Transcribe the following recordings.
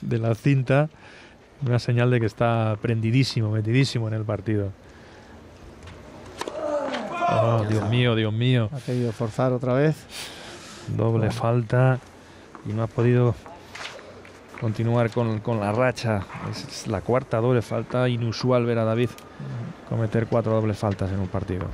de la cinta, una señal de que está prendidísimo, metidísimo en el partido. Oh, Dios mío, Dios mío. Ha querido forzar otra vez. Doble falta y no ha podido continuar con la racha. Es la cuarta doble falta. Inusual ver a David cometer 4 dobles faltas en un partido.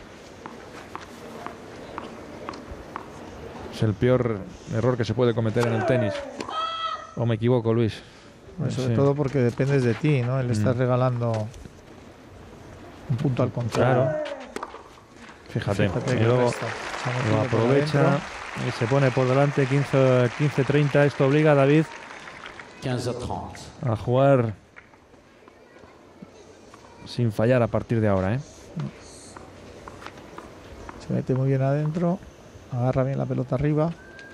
Es el peor error que se puede cometer en el tenis. ¿O me equivoco, Luis? Pues sobre todo porque dependes de ti, ¿no? Le estás regalando un punto al contrario. Claro. Fíjate y luego lo aprovecha y se pone por delante 15-30. Esto obliga a David a jugar sin fallar a partir de ahora, ¿eh? Se mete muy bien adentro, agarra bien la pelota arriba.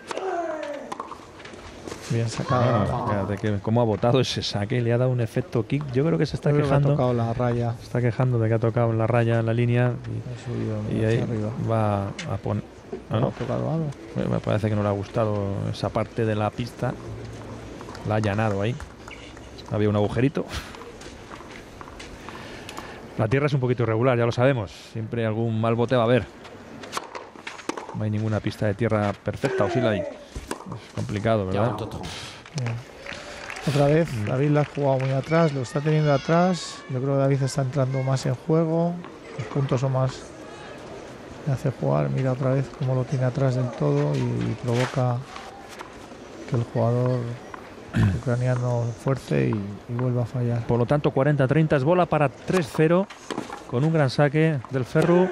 Bien sacado. Fíjate que cómo ha botado ese saque, le ha dado un efecto kick. Yo creo que se está quejando. Ha tocado la raya. Está quejando de que ha tocado en la raya, en la línea. Y ahí arriba. Va a poner. ¿No? ¿Ha tocado algo? Me parece que no le ha gustado esa parte de la pista. La ha allanado ahí. Había un agujerito. La tierra es un poquito irregular, ya lo sabemos. Siempre algún mal bote va a haber. No hay ninguna pista de tierra perfecta, o sí la hay. Es complicado, ¿verdad? Otra vez, David la ha jugado muy atrás, lo está teniendo atrás. Yo creo que David está entrando más en juego. Los puntos son más. Le hace jugar, mira otra vez cómo lo tiene atrás del todo y provoca que el jugador ucraniano fuerce y vuelva a fallar. Por lo tanto, 40-30 es bola para 3-0 con un gran saque del Ferru.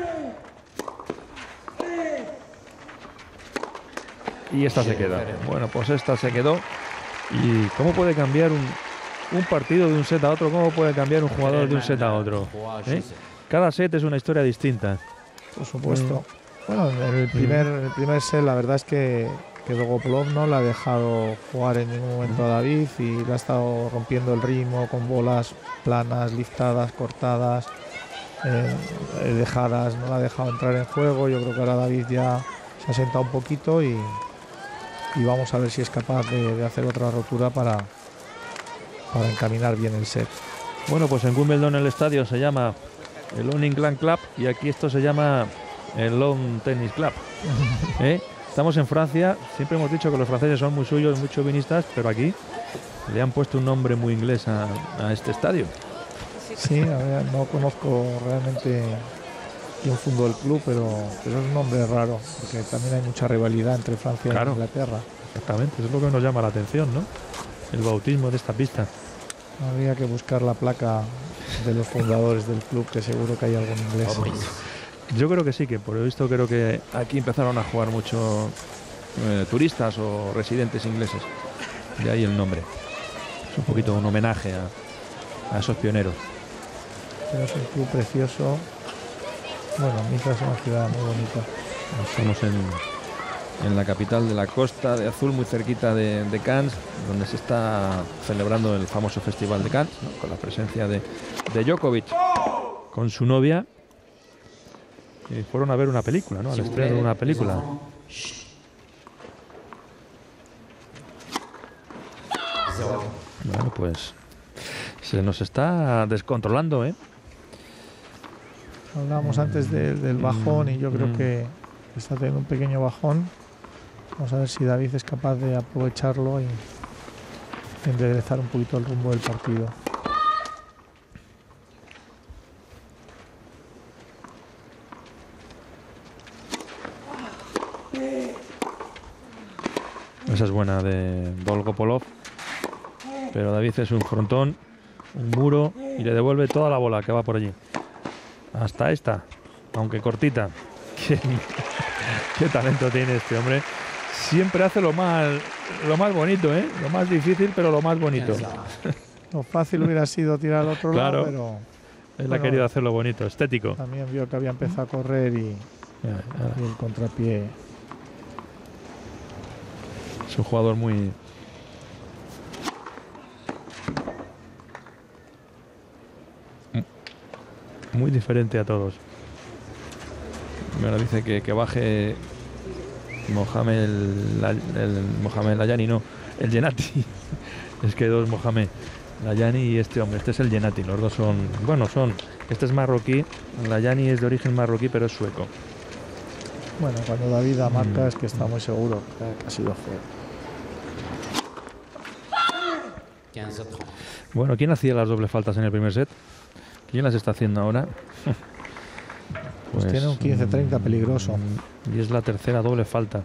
Y esta se queda. Bueno, pues esta se quedó. ¿Y cómo puede cambiar un partido de un set a otro? ¿Cómo puede cambiar un jugador de un set a otro? Cada set es una historia distinta. Por supuesto. Bueno, el primer set la verdad es que Dolgopolov no le ha dejado jugar en ningún momento a David y le ha estado rompiendo el ritmo con bolas planas, liftadas, cortadas, dejadas. No le ha dejado entrar en juego. Yo creo que ahora David ya se ha sentado un poquito y vamos a ver si es capaz de hacer otra rotura para encaminar bien el set. Bueno, pues en Wimbledon el estadio se llama el Long England Club y aquí esto se llama el Long Tennis Club. Estamos en Francia, siempre hemos dicho que los franceses son muy suyos, muy chauvinistas, pero aquí le han puesto un nombre muy inglés a este estadio. Sí, a ver, no conozco realmente quién fundó el club, pero es un nombre raro, porque también hay mucha rivalidad entre Francia e Inglaterra. Exactamente, eso es lo que nos llama la atención, ¿no? El bautismo de esta pista. Habría que buscar la placa de los fundadores del club, que seguro que hay algún inglés. Yo creo que sí, que por lo visto creo que aquí empezaron a jugar mucho turistas o residentes ingleses. De ahí el nombre. Es un poquito un homenaje a esos pioneros. Pero es un club precioso. Bueno, Mitra es una ciudad muy bonita. Estamos en la capital de la Costa de Azul, muy cerquita de Cannes, donde se está celebrando el famoso Festival de Cannes, ¿no? Con la presencia de Djokovic con su novia. Y fueron a ver una película, ¿no? Al estreno de una película. Bueno, pues se nos está descontrolando, ¿eh? Hablábamos antes del bajón y yo creo que está teniendo un pequeño bajón. Vamos a ver si David es capaz de aprovecharlo y enderezar un poquito el rumbo del partido. Esa es buena de Dolgopolov, pero David es un frontón, un muro y le devuelve toda la bola que va por allí. Hasta esta, aunque cortita. ¿Qué talento tiene este hombre? Siempre hace lo más bonito, ¿eh? Lo más difícil, pero lo más bonito. Lo fácil hubiera sido tirar al otro lado, pero él ha querido hacer lo bonito, estético. También vio que había empezado a correr y el contrapié. Es un jugador muy diferente a todos. Bueno, dice que baje Mohamed el Layani, no, el Gennady. Es que hay dos Mohamed, Layani y este hombre. Este es el Gennady. Los dos son, bueno, este es marroquí. Layani es de origen marroquí, pero es sueco. Bueno, cuando David da marca es que está muy seguro que ha sido fuera. Bueno, ¿quién hacía las dobles faltas en el primer set? ¿Quién las está haciendo ahora? Pues tiene un 15-30 peligroso. Y es la tercera doble falta.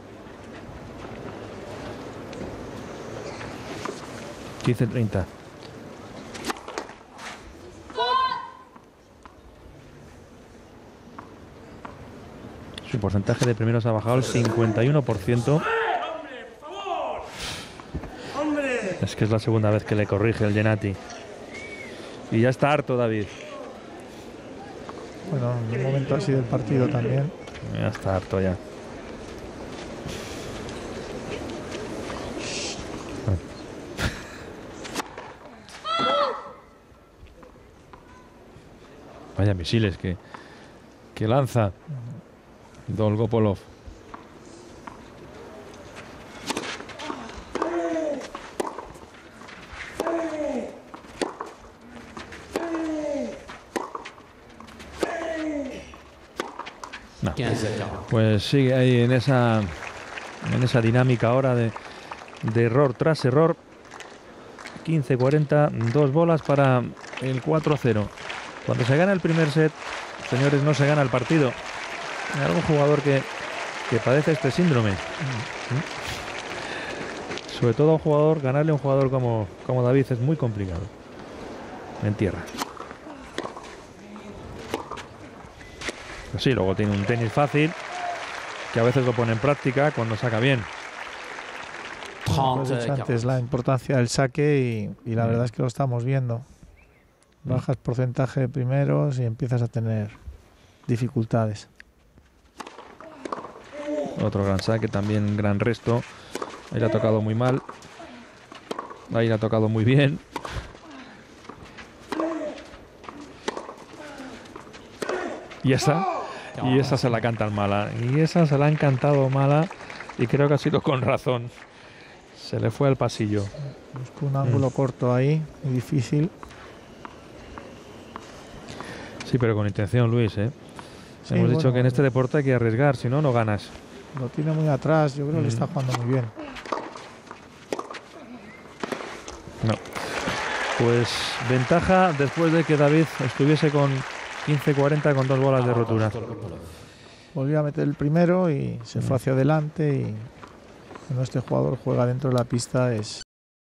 $15-30. Su porcentaje de primeros ha bajado al 51%. Es que es la segunda vez que le corrige el Gennady. Y ya está harto David. Bueno, en un momento así del partido también. Ya está harto ya. Vaya misiles que lanza Dolgopolov. No. Pues sigue ahí en esa dinámica ahora de error tras error. 15-40, 2 bolas para el 4-0. Cuando se gana el primer set, señores, no se gana el partido. Hay algún jugador que padece este síndrome. Sobre todo a un jugador, ganarle a un jugador como David es muy complicado. En tierra. Pero sí, luego tiene un tenis fácil, que a veces lo pone en práctica cuando saca bien. Como he dicho antes, la importancia del saque y la verdad es que lo estamos viendo. Bajas porcentaje de primeros y empiezas a tener dificultades. Otro gran saque, también gran resto. Ahí le ha tocado muy mal. Ahí le ha tocado muy bien. Y esa se la cantan mala. Y esa se la han cantado mala. Y creo que ha sido con razón. Se le fue al pasillo. Busco un ángulo corto ahí, muy difícil. Sí, pero con intención, Luis, ¿eh? Sí, Hemos dicho bueno, que en este deporte hay que arriesgar, si no, no ganas. Lo tiene muy atrás, yo creo que le está jugando muy bien. No. Pues ventaja después de que David estuviese con 15-40 con 2 bolas de rotura. Volvió a meter el primero y se fue hacia adelante y cuando este jugador juega dentro de la pista es